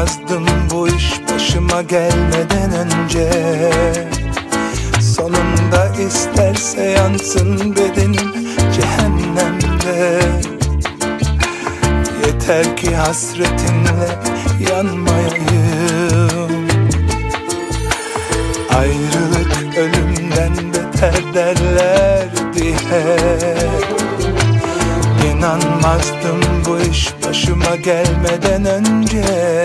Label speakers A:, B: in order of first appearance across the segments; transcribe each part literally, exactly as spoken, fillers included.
A: İnanmazdım bu iş başıma gelmeden önce. Sonunda isterse yansın bedenim cehennemde. Yeter ki hasretinle yanmayayım. Ayrılık ölümden beter derlerdi hep. İnanmazdım bu iş başıma gelmeden önce.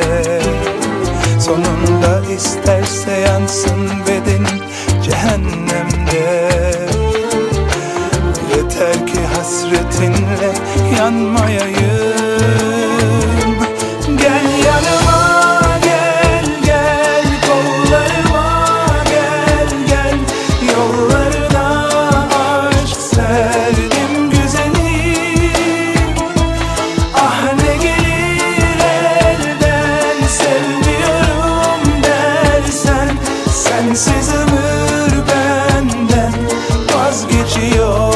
A: Sonunda isterse yansın bedenim cehennemde. Yeter ki hasretinle yanmayayım. Gel yanıma, gel gel, kollarıma gel gel, yollarına aşk serdim güzelim. Ah ne gelir elden, sevmiyorum dersen, sensiz ömür benden vazgeçiyor.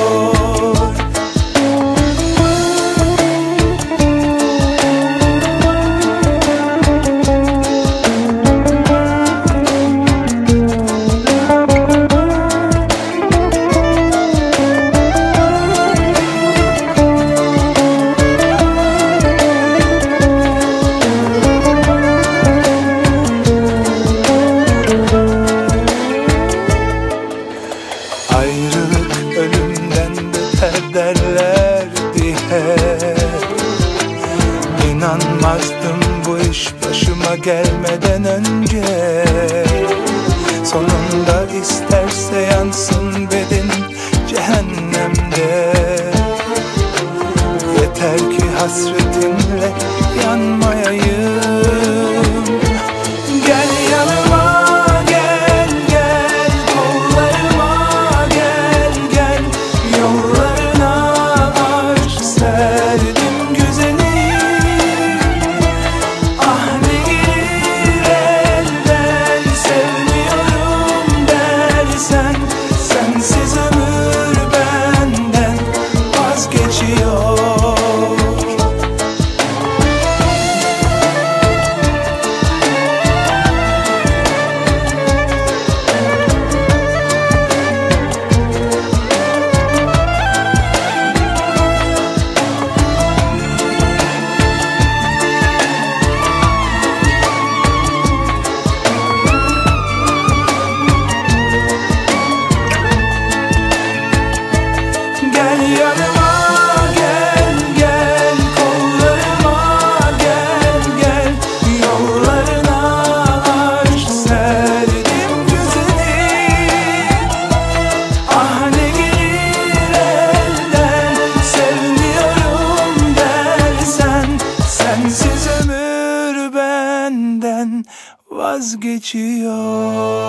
A: Ayrılık ölümden beter derlerdi hep. İnanmazdım bu iş başıma gelmeden önce. Sonunda isterse yansın bedenim cehennemde. Yeter ki hasretinle yanmayayım. Gel yanıma, gel gel, kollarıma gel gel, yollarına aşk serdim güzelim. Ah ne gelir elden, sevmiyorum dersen, sensiz ömür benden vazgeçiyor. Gel yanıma, gel gel, kollarıma gel gel, yollarına aşk serdim güzelim. Ah ne gelir elden, sevmiyorum dersen, sensiz ömür benden vazgeçiyor.